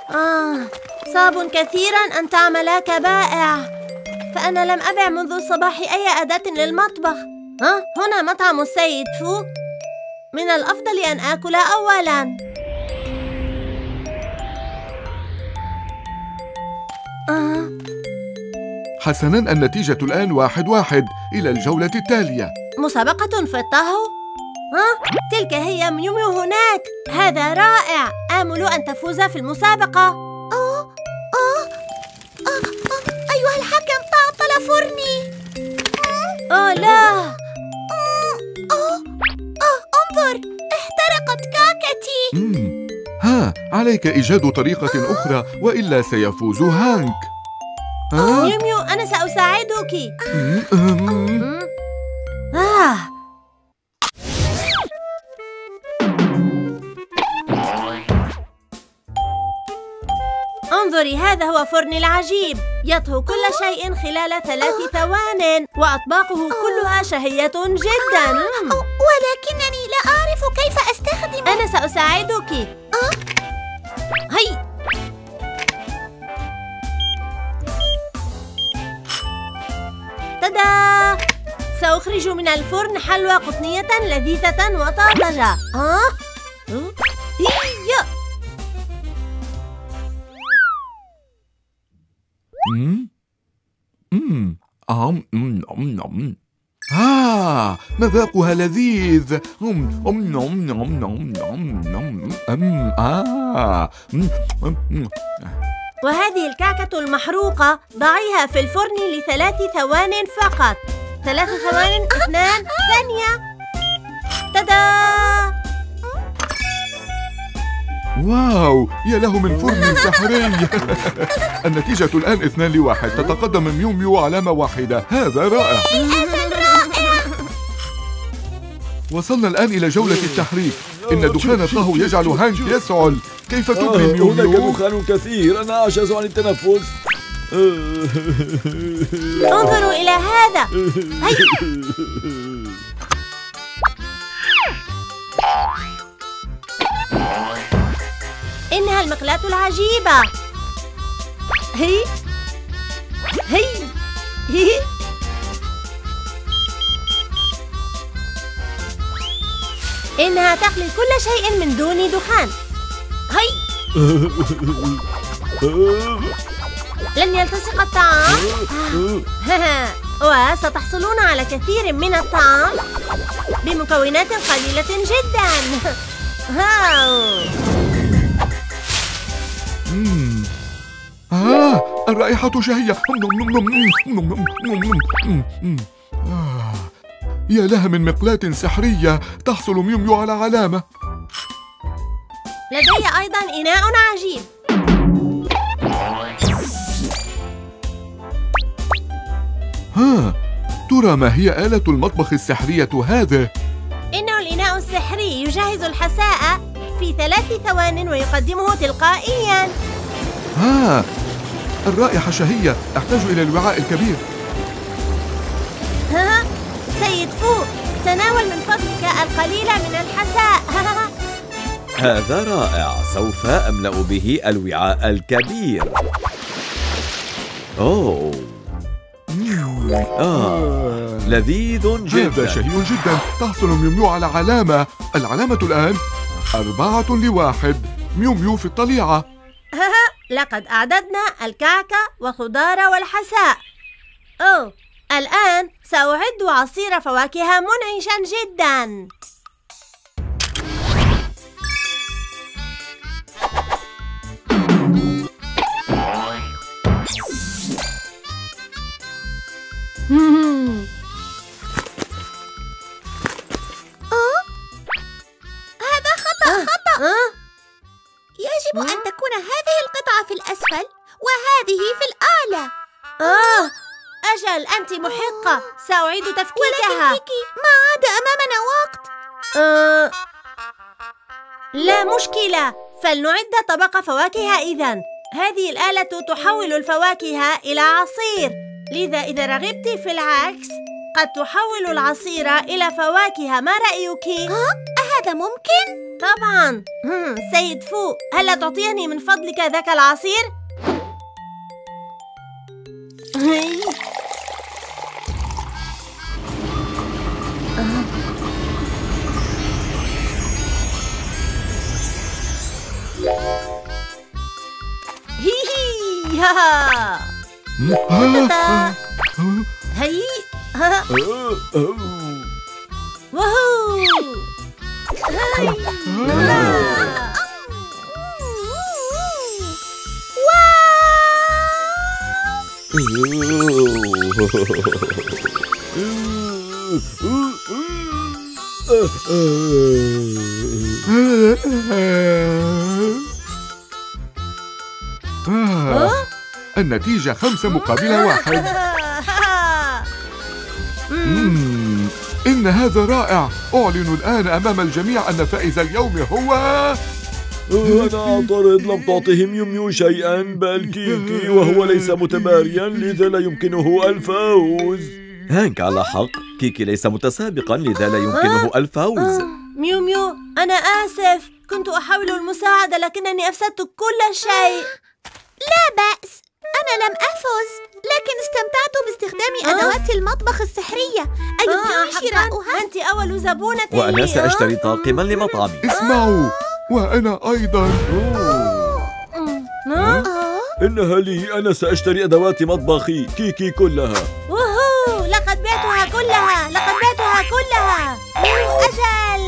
صعب كثيرا أن تعمل كبائع، فأنا لم أبع منذ الصباح أي أداة للمطبخ. هنا مطعم السيد فو. من الأفضل أن آكل أولاً. حسناً، النتيجة الآن 1-1. إلى الجولة التالية. مسابقة في الطهو؟ تلك هي ميوميو هناك. هذا رائع. آمل أن تفوز في المسابقة. أيها الحكم، تعطل فرني. لا. انظر، احترقت كعكتي. عليك إيجاد طريقة أخرى وإلا سيفوز هانك. ميوميو، أنا سأساعدك. انظري، هذا هو فرني العجيب. يطهو كل شيء خلال 3 ثوان، وأطباقه كلها شهية جدا. ولكنني لا أعرف كيف أستخدم. أنا سأساعدك. هي. تدا! سأخرج من الفرن حلوى قطنية لذيذة وطازجة. مذاقها لذيذ. وهذه الكعكة المحروقة ضعيها في الفرن ل3 ثوان فقط. 3 ثوان، 2 ثانية. تدا! واو، يا له من فرن سحري. النتيجة الآن 2-1. تتقدم ميوميو علامة واحدة. هذا رائع. وصلنا الآن إلى جولة التحريك. إن دخان الطهو يجعل هانك يسعل. كيف تبري ميوميو؟ هناك دخان كثير، أنا أعجز عن التنفس. انظروا إلى هذا. إنها المقلاة العجيبة. هي. إنها تخلي كل شيء من دون دخان. هي. لن يلتصق الطعام. وستحصلون على كثير من الطعام بمكونات قليلة جدا. الرائحة شهية. يا لها من مقلاة سحرية. تحصل ميوميو على علامة. لدي أيضا إناء عجيب. ترى ما هي آلة المطبخ السحرية هذه؟ إنه الإناء السحري يجهز الحساء في 3 ثوان ويقدمه تلقائياً. الرائحة شهية. أحتاج إلى الوعاء الكبير. سيد فو، تناول من فضلك القليل من الحساء. هذا رائع. سوف أملأ به الوعاء الكبير. لذيذ جدا. هذا شهي جدا. تحصل ميوميو على علامة. العلامة الآن 4-1. ميوميو في الطليعة. لقد أعددنا الكعكة والخضار والحساء. الآن سأعد عصير فواكه منعشا جدا. هذا خطأ. يجب أن تكون هذه القطعة في الأسفل وهذه في الأعلى. أجل، أنت محقة. سأعيد تفكيكها. ولكن ما عاد أمامنا وقت. لا مشكلة، فلنعد طبق فواكه إذن. هذه الآلة تحول الفواكه إلى عصير، لذا إذا رغبت في العكس قد تحول العصير إلى فواكه. ما رأيك؟ هذا هذا ممكن؟ طبعا. سيد فو، هل تعطيني من فضلك ذاك العصير؟ هي وهو النتيجة 5 مقابل 1. إن هذا رائع. أعلن الآن أمام الجميع أن فائز اليوم هو أنا أعترض. لم تعطه ميو شيئا بل كيكي، وهو ليس متباريا لذا لا يمكنه الفوز. هانك على حق، كيكي ليس متسابقا لذا لا يمكنه الفوز. ميو، أنا آسف، كنت أحاول المساعدة لكنني أفسدت كل شيء. لا بأس، أنا لم أفز، لكن استمتعت باستخدام أدوات المطبخ السحرية. أيمكنني شراؤها؟ أنت أول زبونة لي. وأنا سأشتري طاقما لمطعمي. اسمعوا، وأنا أيضا. إنها لي، أنا سأشتري أدوات مطبخي كيكي كلها. ووهو، لقد بعتها كلها. أجل.